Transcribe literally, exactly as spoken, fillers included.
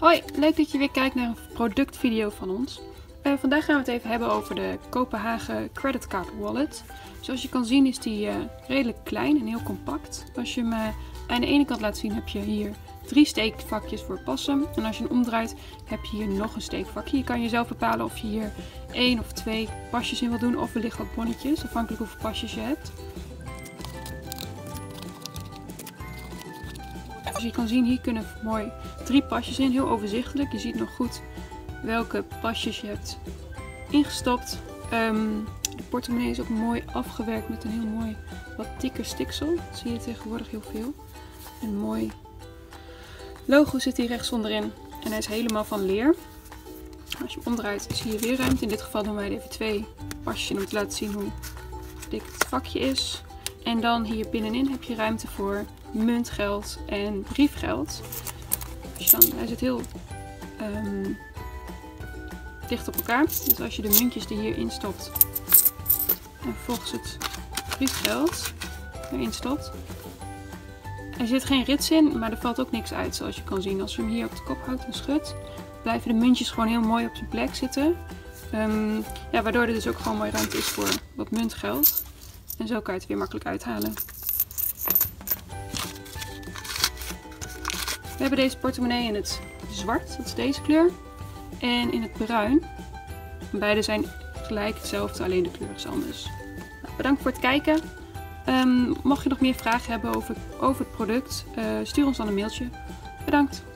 Hoi, leuk dat je weer kijkt naar een productvideo van ons. Uh, vandaag gaan we het even hebben over de Kopenhagen Credit Card Wallet. Zoals je kan zien is die uh, redelijk klein en heel compact. Als je hem uh, aan de ene kant laat zien heb je hier drie steekvakjes voor passen. En als je hem omdraait heb je hier nog een steekvakje. Je kan jezelf bepalen of je hier één of twee pasjes in wil doen of wellicht wat bonnetjes, afhankelijk hoeveel pasjes je hebt. Zoals je kan zien, hier kunnen mooi drie pasjes in, heel overzichtelijk. Je ziet nog goed welke pasjes je hebt ingestopt. Um, de portemonnee is ook mooi afgewerkt met een heel mooi wat dikker stiksel. Dat zie je tegenwoordig heel veel. Een mooi logo zit hier rechts onderin en hij is helemaal van leer. Als je hem omdraait zie je weer ruimte. In dit geval doen wij even twee pasjes in om te laten zien hoe dik het vakje is. En dan hier binnenin heb je ruimte voor muntgeld en briefgeld. Als je dan, hij zit heel um, dicht op elkaar. Dus als je de muntjes die hierin stopt en vervolgens het briefgeld erin stopt. Er zit geen rits in, maar er valt ook niks uit zoals je kan zien. Als je hem hier op de kop houdt en schudt, blijven de muntjes gewoon heel mooi op zijn plek zitten. Um, ja, waardoor er dus ook gewoon mooi ruimte is voor wat muntgeld. En zo kan je het weer makkelijk uithalen. We hebben deze portemonnee in het zwart, dat is deze kleur, en in het bruin. Beide zijn gelijk hetzelfde, alleen de kleur is anders. Nou, bedankt voor het kijken. Um, mocht je nog meer vragen hebben over, over het product, uh, stuur ons dan een mailtje. Bedankt!